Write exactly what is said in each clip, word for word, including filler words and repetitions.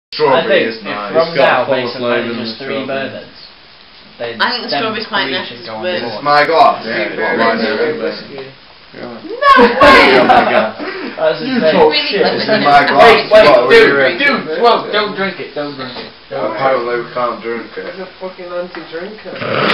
Strawberry is nice. From now, full Mason flavour manages and three strawberry. Bernards. Then I think the them strawberry's quite three nice, should it's go on really- board. It's my glass. Yeah, What am I doing? whiskey. No way! That's You insane. talk Really shit. clever, This isn't is it? my Wait, glass. wait, What, dude, we're in- Dude, whoa, don't drink it, don't drink it. Oh, apparently we can't drink it. He's a fucking anti-drinker.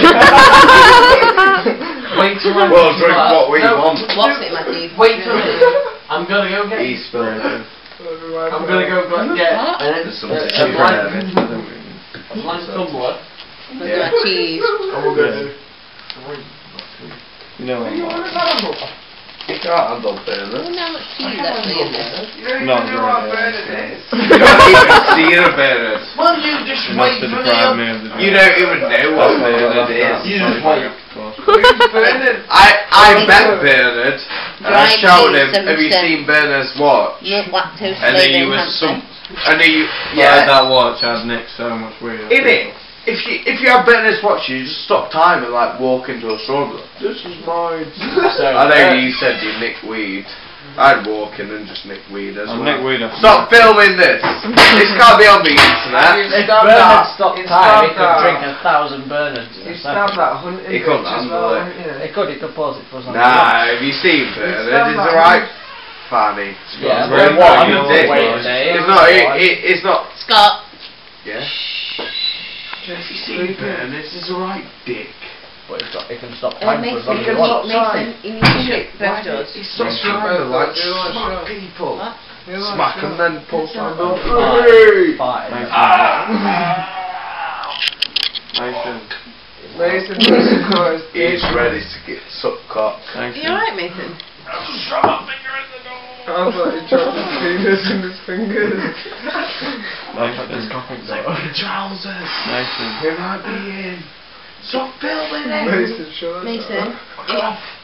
Wait till I Well, drink what we no, want. Lost it in my teeth. Wait till it. I'm gonna go get He's spilled it. I'm gonna go go get What? an There's some a cheese blind there. a blind tumbler. Look Yeah. at my cheese. I'm good. You know what? You can't handle I Bernard. wonder how much cheese is actually in this. You don't even Not know what very Bernard is. You don't even see a Bernard. Well, you just You wait must have for deprived me the. of the You don't even know what Bernard is. You just wait. Who's Bernard? I I met Bernard and I Dried shouted cheese, him, have you seven seen Bernard's watch? Milk lactose And then he flavouring was some enhancer. and he Yeah, yeah that watch had Nick so much weird. in it. If you if you have Bernard's watch, you just stop time and like walk into a store and be like, this is mine. So, I know uh, you said you nick weed. I'd walk in and just nick weed as I'm well. Nick Weeder. Stop filming this. This can't be on the internet. If Stop Bernard that. stopped It's time, he stop could that. drink a thousand Bernards. in You a stabbed second. that hunting He couldn't bitch as handle well, it. didn't He you? could, he could pause it for us on Nah, have you seen Bernard? He's not alright. Fanny. Yeah, Very but what? funny. I'm Dick. wait a day. It's not. It, it, it's not. Scott. Yeah. Have you seen Bernard? He's alright, dick. But he got- he can stop Uh, time for as Mason, long as he wants. Mason, you need to shut both doors. He stops Yeah. trying to like Do one smack shot. people. What? You like Smack shot? and then pull That's some not- off. Five. Five. Mason. Mason doesn't cut his He's dick. ready to get sucked cock. Thanks. Are you alright, Mason? Shove a finger in the door. I thought he dropped his penis in his fingers. Mason. Take my trousers. Mason. Who might be in? Stop filming it. Mason, shut up. Mason. Fuck off.